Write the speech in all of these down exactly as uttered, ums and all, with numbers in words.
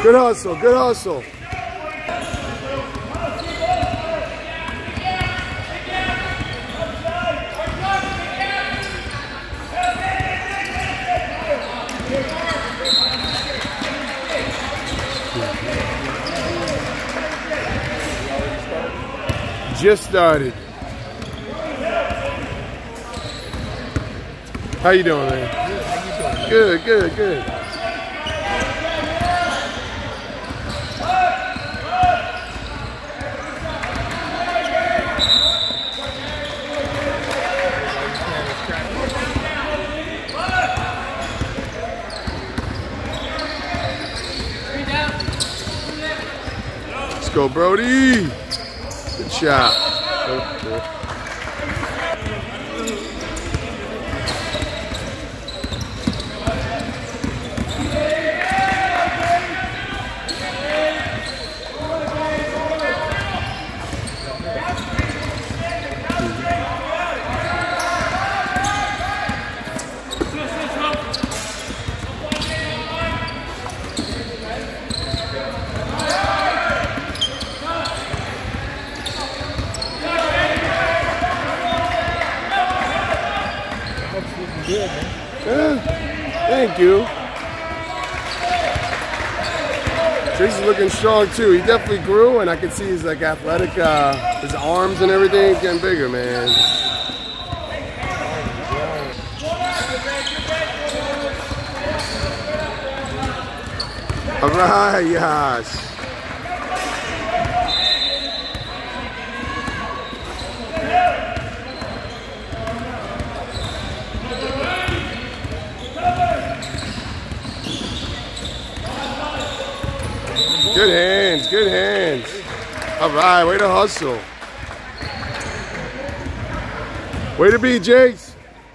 Good hustle, good hustle. Just started. How you doing, man? Good, good, good. Let's go, Brody. Good shot. Oh, cool. Yeah, thank you. Chase is looking strong too. He definitely grew, and I can see his like athletic, uh, his arms and everything getting bigger, man. All right, yes. Good hands, good hands. All right, way to hustle. Way to be, Jace.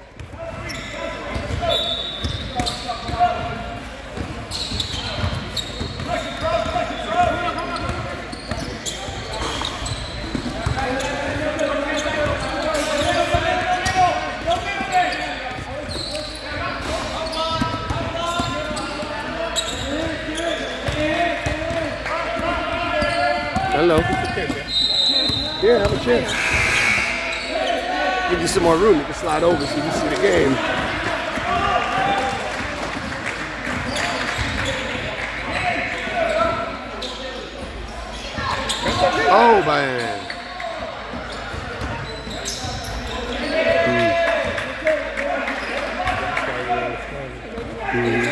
Hello. Yeah, have a chair. Give you some more room. You can slide over so you can see the game. Oh, man. Mm. Mm.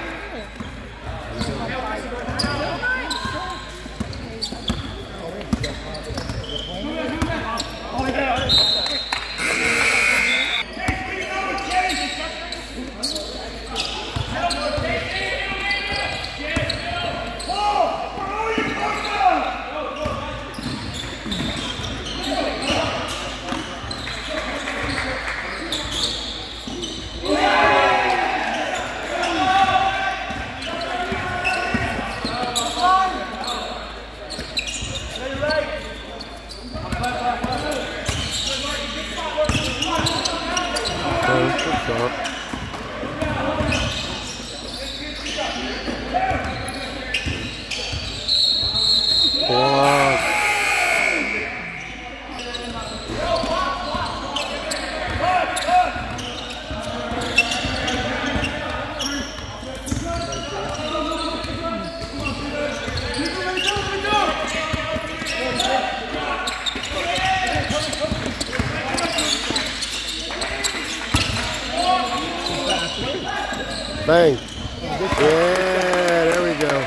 Bang. Yeah, there we go.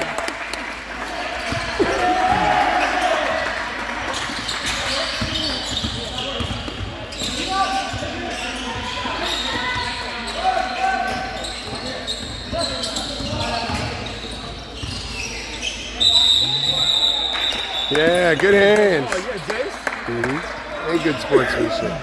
Yeah, good hands. Oh, yeah, Jace? Mm-hmm. And good sportsmanship.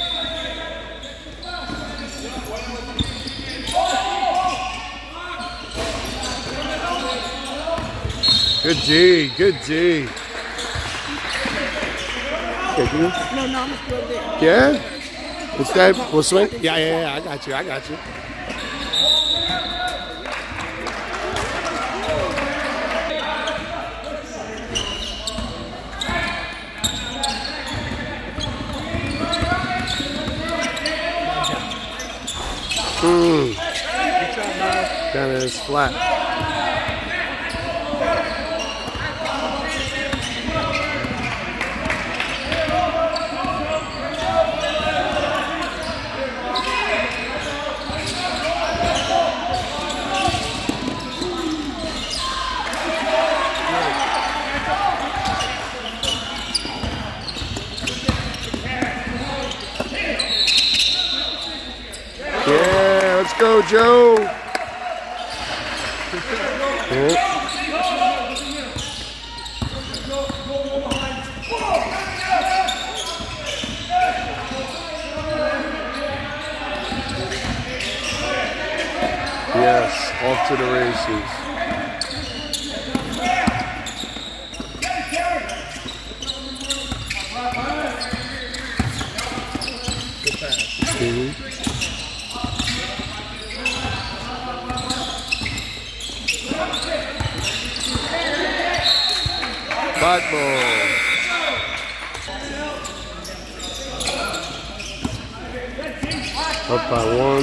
Good G, good G. Okay, No, no, I'm still there. yeah? Instead, we'll swing? Yeah, yeah, yeah, I got you, I got you. Mm. Kind of is flat. Yeah, let's go, Joe. Yeah. Yes, off to the races. Mm-hmm. Flat ball. Up by one.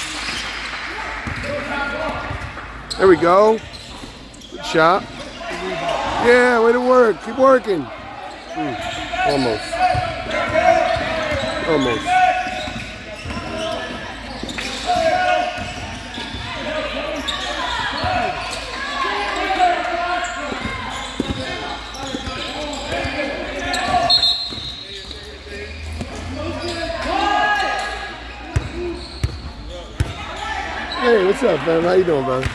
There we go. Good shot. Yeah, way to work. Keep working. Mm, almost. Almost. Hey, what's up, man? How you doing, brother?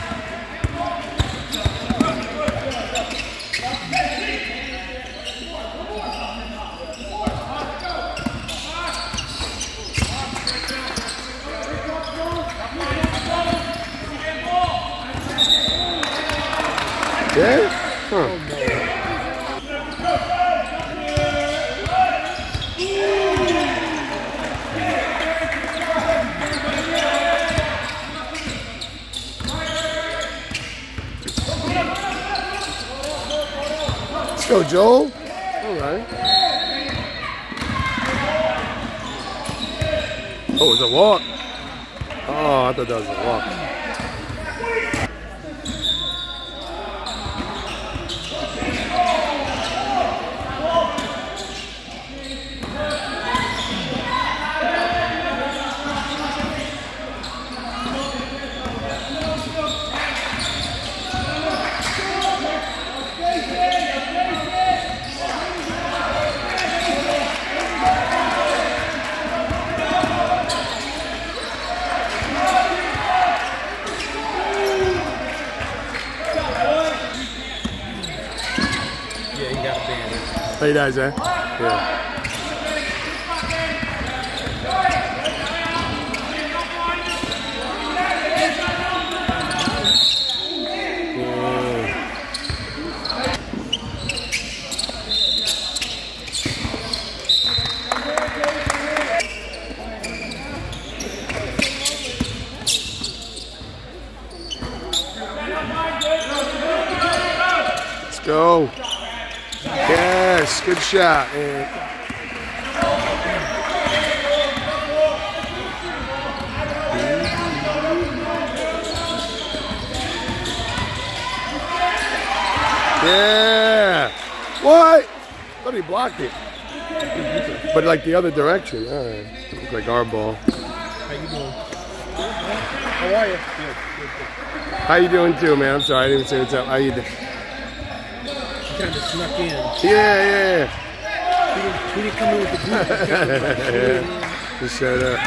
Yeah? Huh. Let's go, Joel. All right. Oh, it was a walk. Oh, I thought that was a walk. How you guys, eh? Yeah. Let's go. Yes, good shot. Man. Yeah. What? I thought he blocked it. But like the other direction. All right. Looks like our ball. How you doing? How are you? Good, good, good. How you doing too, man? I'm sorry, I didn't say what's up. How you doing? Kind of snuck in. Yeah, yeah. He didn't, he didn't come in with the group. Yeah. Just showed up.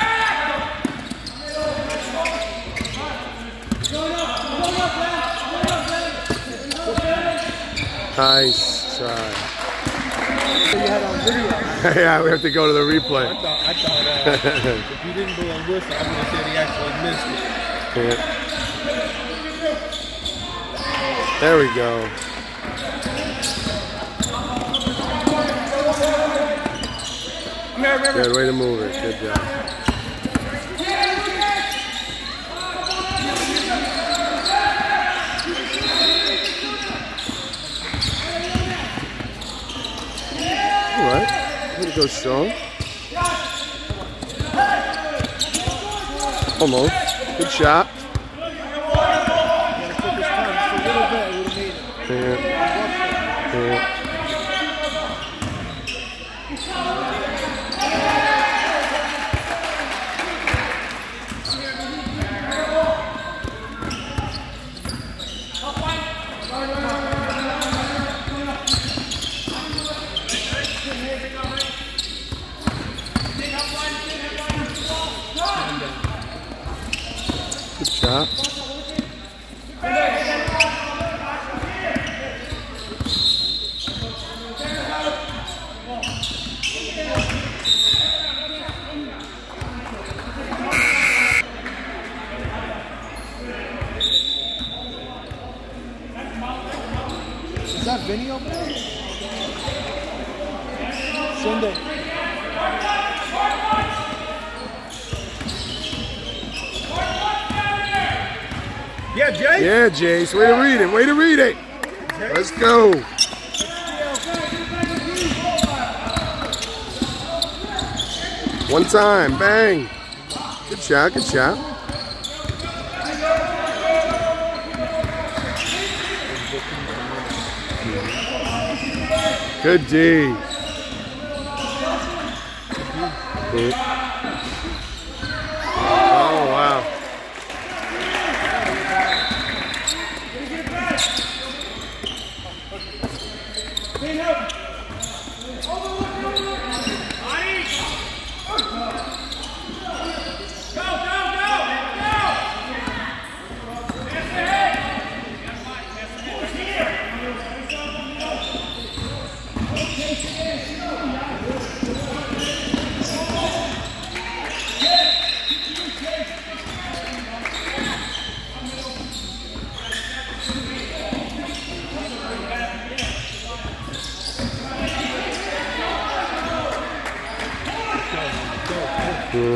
Nice try. So you had on video. Yeah, we have to go to the replay. I thought, I thought uh, if you didn't blow a whistle, I would have said he actually missed it. Yeah. There we go. Good way to move it. Good job. All right. Way to go, strong. Almost. Good shot. Yeah. Yeah. Good shot. Is that Vinny over there? Sunday. Yeah, Jay? Yeah, Jace. Way to read it. Way to read it. Let's go. One time. Bang. Good shot. Good shot. Good D. Oh, wow. Good.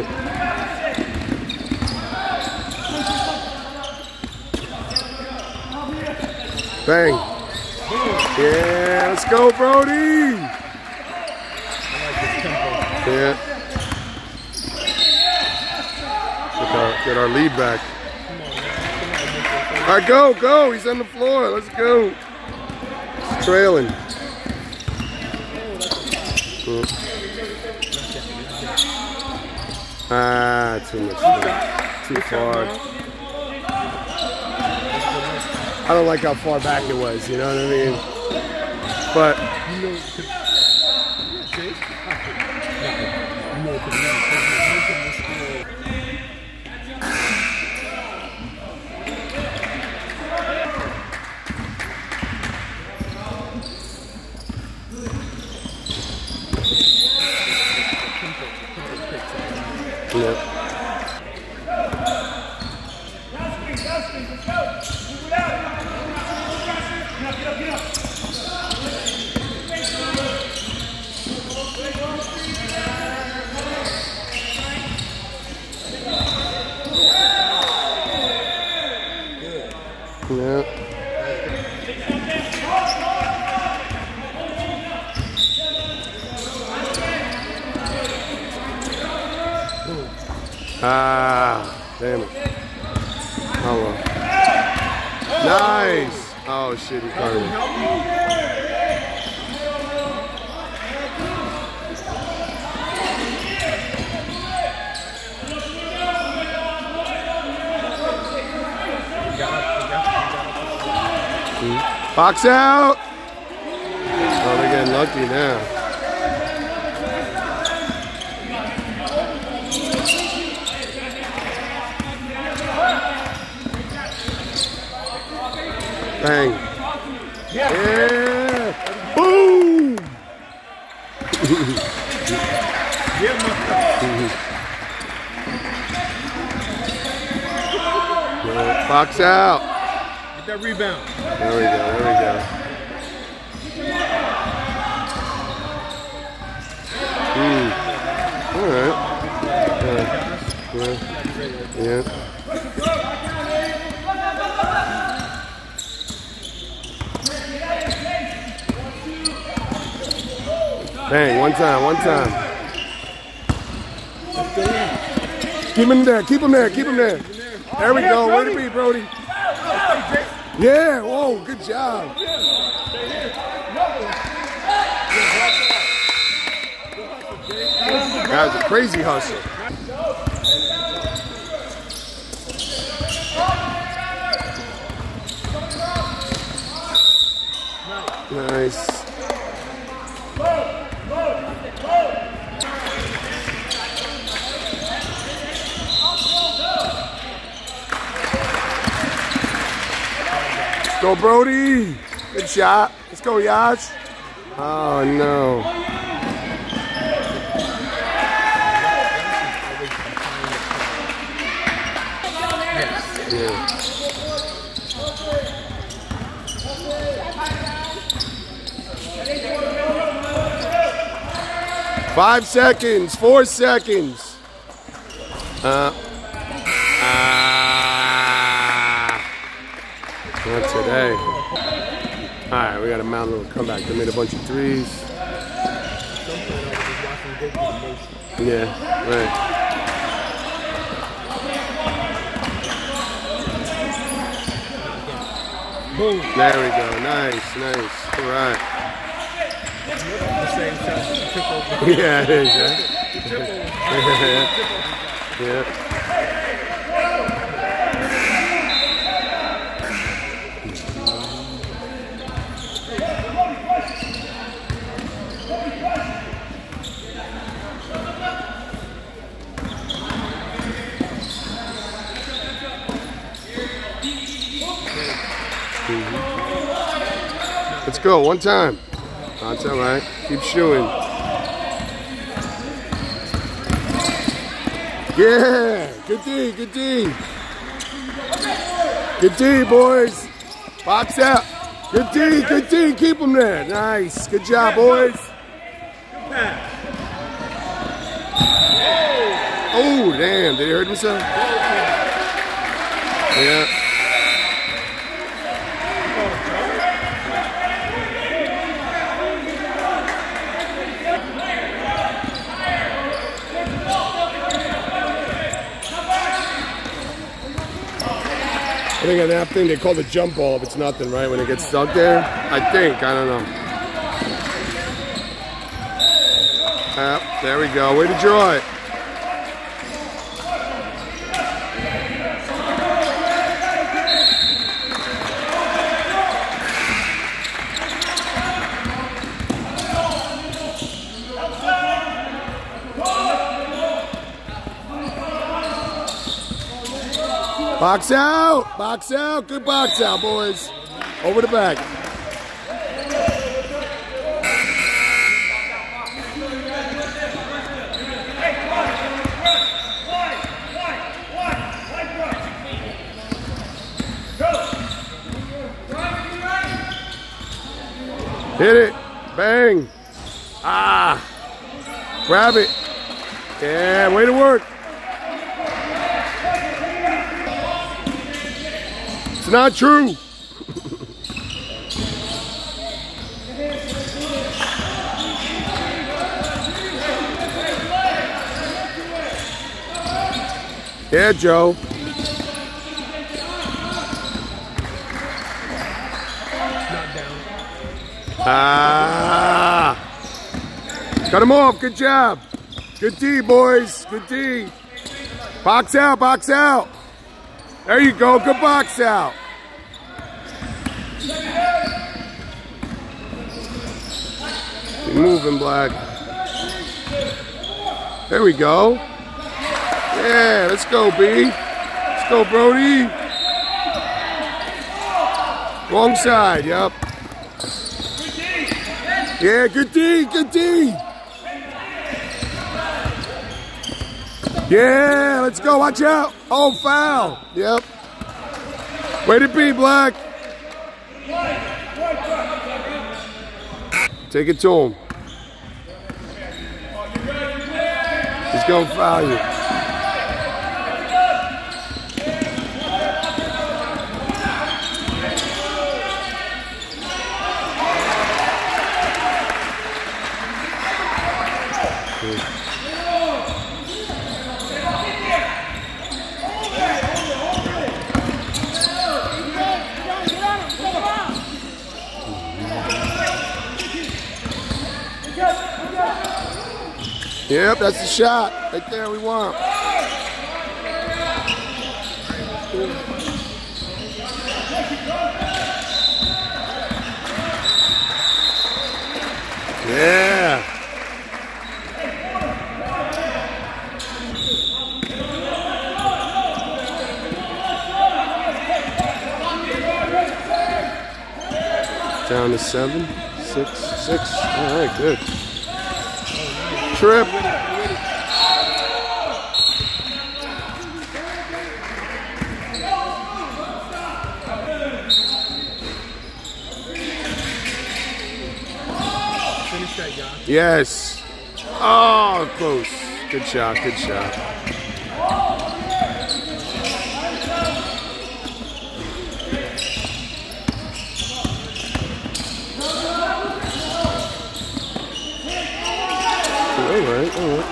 Bang. Yeah, let's go, Brody. Yeah. Get our, get our lead back. All right, go, go. He's on the floor. Let's go. He's trailing. Mm. Ah, too much. Too far. I don't like how far back it was, you know what I mean? But yeah. Yeah. Ah, damn it. Oh well. Nice. Oh shit, he caught me. Box out! Oh, they're getting lucky now. Bang. Yeah! Yeah. Boom! Box out! Get that rebound. There we go, there we go. Mm. All right. Yeah. Yeah. Yeah. Bang, one time, one time. Keep him there, keep him there, keep him there. There we go. Way to be, Brody. Yeah, whoa, good job. That was a crazy hustle. Nice. Let's go, Brody. Good shot. Let's go, Yash. Oh, no. Yeah. Five seconds, four seconds. Uh, ah, not today. All right, we got to mount a little comeback. They made a bunch of threes. Yeah, right. Boom. There we go. Nice, nice. All right. Yeah, it is, right? Yeah. Mm-hmm. Let's go, one time. That's all right. Keep shooting. Yeah, good D, good D. Good D, boys. Box out. Good D, good D. Keep them there. Nice. Good job, boys. Oh, damn. Did he hurt himself? Yeah. I think on that thing they call the jump ball if it's nothing, right? When it gets stuck there? I think. I don't know. Uh, there we go. Way to draw it. Box out! Box out! Good box out, boys. Over the back. Hit it. Bang. Ah. Grab it. Yeah, way to work. It's not true. Yeah, Joe. Ah. Cut him off. Good job. Good D, boys. Good D. Box out. Box out. There you go. Good box out. Keep moving, Black. There we go. Yeah, let's go, B. Let's go, Brody. Wrong side, yep. Yeah, good D, good D. Yeah, let's go. Watch out. Oh, foul. Yep. Way to be, Black. Take it to him. He's going to foul you. Yep, that's the shot. Right there we want. Yeah. Down to seven, six, six. All right, good. Trip. Yes. Oh, close. Good shot, good shot. All right, all right.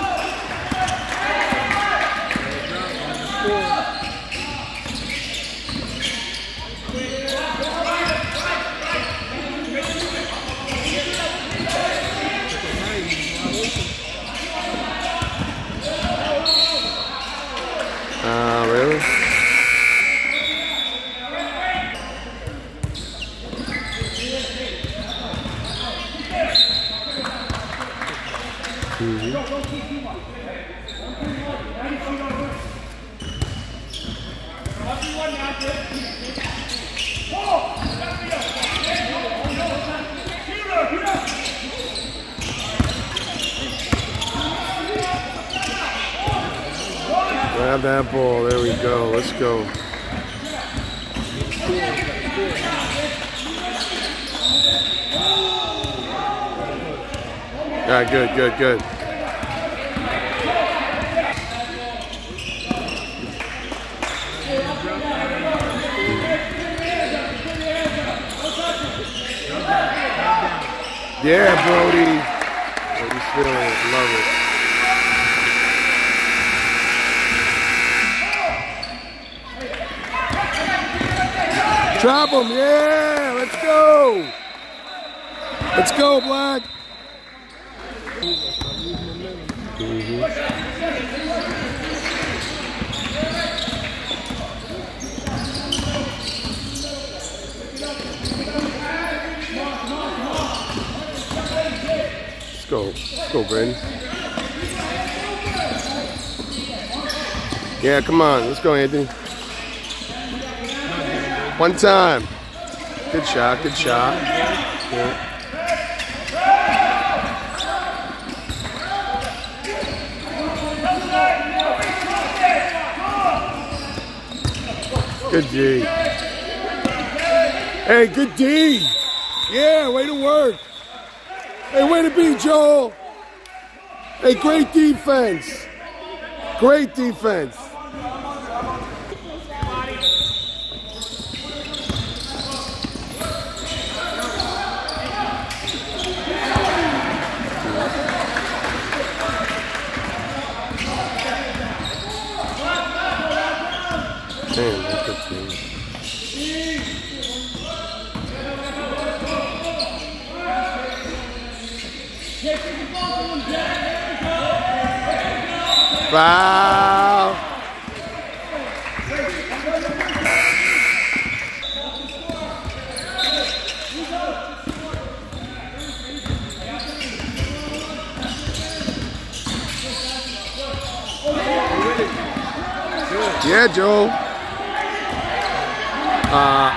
Uh, really? Mm-hmm. Grab that ball. There we go. Let's go. Yeah, good, good, good. Yeah, Brody. Brody's feeling it. Love it. Drop him, yeah, let's go. Let's go, Black. Mm-hmm. Let's go, let's go, Brandon. Yeah, come on, let's go, Anthony. One time. Good shot, good shot. Yeah. Good D. Hey, good D. Yeah, way to work. Hey, way to be, Joel. Hey, great defense. Great defense. Damn, that's a team. Foul. Yeah, Joe. Uh,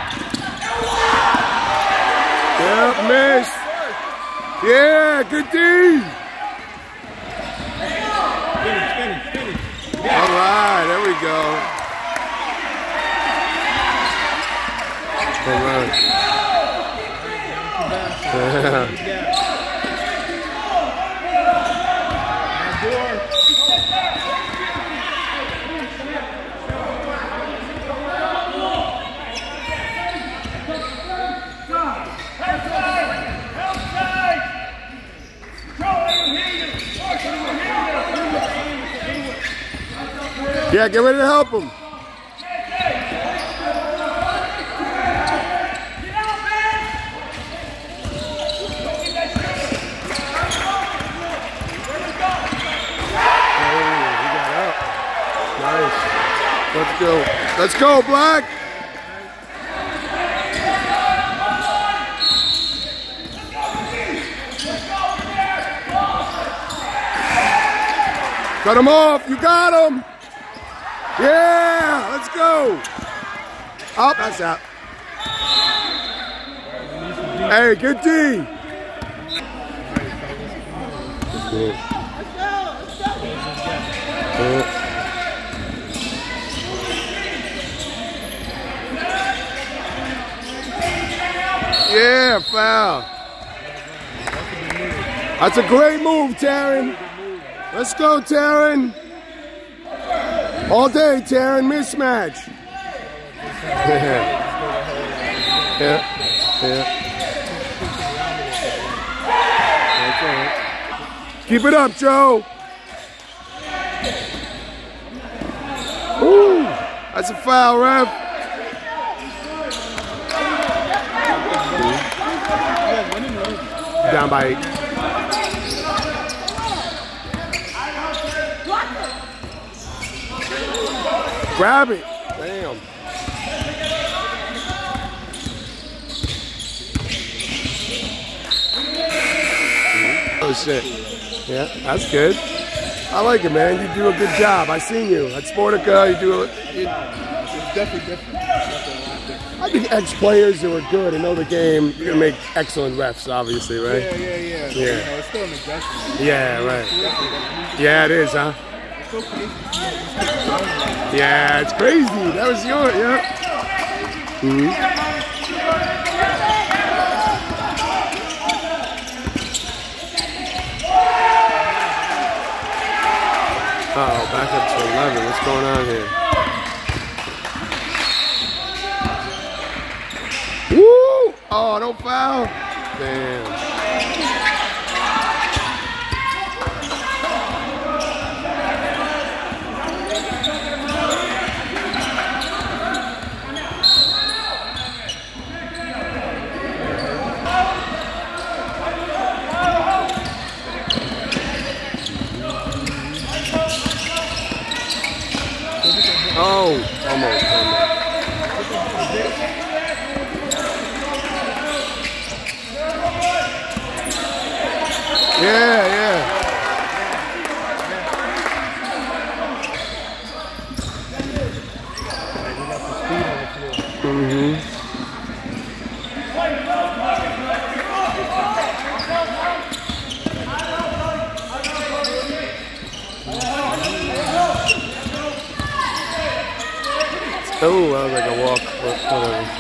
yeah, miss. Yeah, good D. Finish, finish, finish. All right, there we go. All right. Yeah, get ready to help him. Let's go. Let's go, Black. Cut him off. You got him. Yeah. Let's go. Oh, that's out. Hey, good D. Let's go. Let's go. Yeah, foul. That's a great move, Taryn. Let's go, Taryn. All day, Taryn. Mismatch. Yeah. Yeah. Yeah. That's all right. Keep it up, Joe. Ooh, that's a foul, ref. Down by eight. Grab it. Damn. Oh shit. Yeah, that's good. I like it, man. You do a good job. I seen you at Sportica. You do it. It's definitely different. I think ex-players who are good and know the game, you're gonna make excellent refs, obviously, right? Yeah, yeah, yeah. Yeah. You know, it's still an adjustment. Yeah, right. Yeah, it is, huh? It's so crazy. Yeah, it's crazy. That was your, yeah. Mm-hmm. Uh-oh, back up to eleven. What's going on here? Woo! Oh, don't foul. Damn. Oh, almost, almost. Yeah, yeah. Mm-hmm. Oh, that was like a walk, but whatever.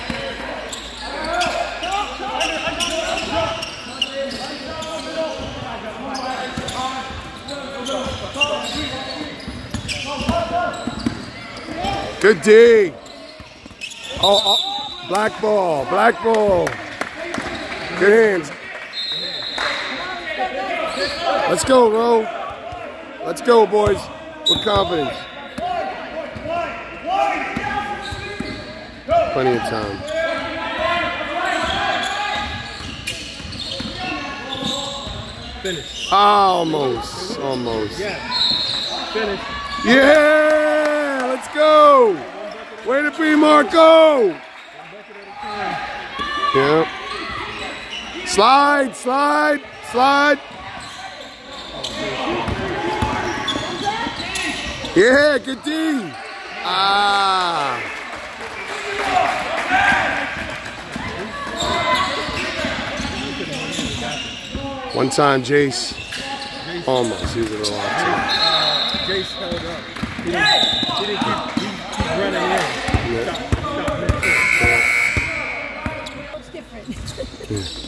Good D. Oh, oh, black ball, black ball. Good hands. Let's go, Ro. Let's go, boys. With confidence. Plenty of time. Finish. Almost, almost. Yeah. Finish. Yeah, let's go. Way to be, Marco. Yep. Slide, slide, slide. Yeah, good D. Ah. One time, Jace. Almost. He was a little off too. Jace held up. He didn't, he didn't keep, he, keep running in. Yeah. Stop, stop mid-court. It's different.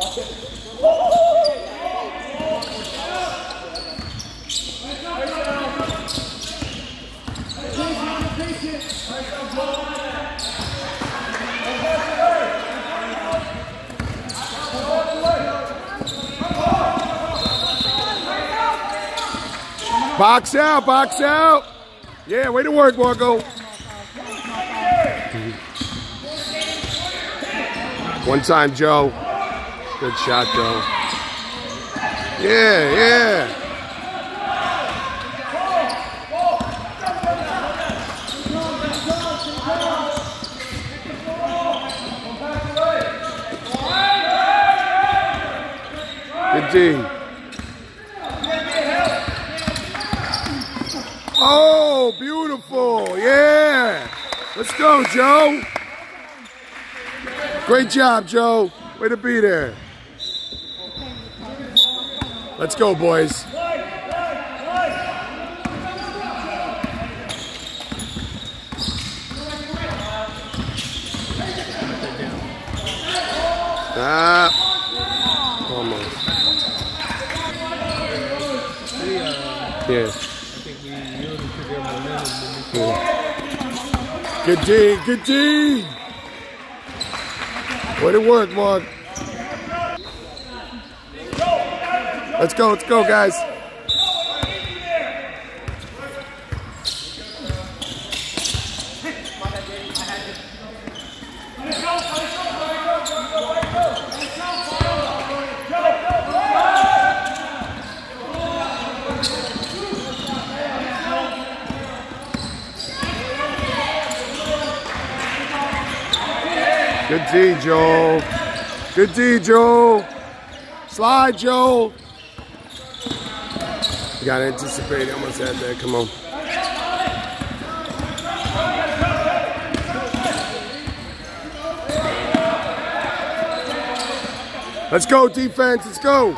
Box out, box out. Yeah, way to work, Marco. One time, Joe. Good shot, Joe. Yeah, yeah. Good D. Oh, beautiful. Yeah. Let's go, Joe. Great job, Joe. Way to be there. Let's go, boys. Ah. Almost. Yeah. Good D, good D. Way to work, Mark. Let's go, let's go, guys. Good D, Joel. Good D, Joel. Slide, Joel. You gotta anticipate. Almost had that. Come on. Let's go, defense. Let's go.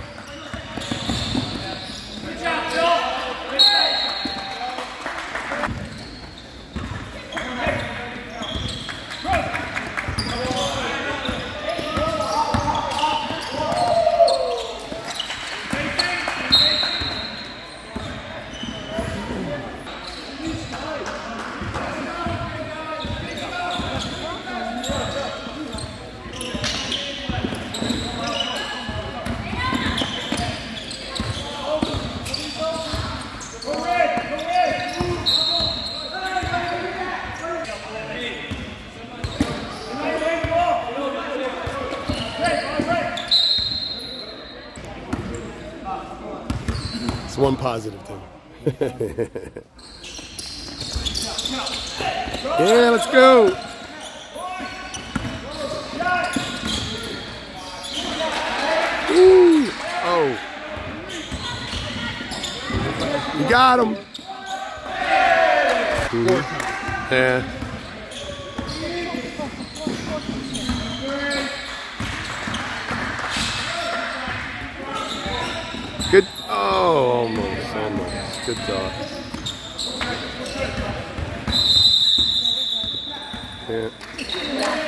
It's one positive thing. Yeah, let's go. Ooh. Oh. You got him. Mm-hmm. Yeah. Good. Oh, almost, almost. Good thought. Yeah.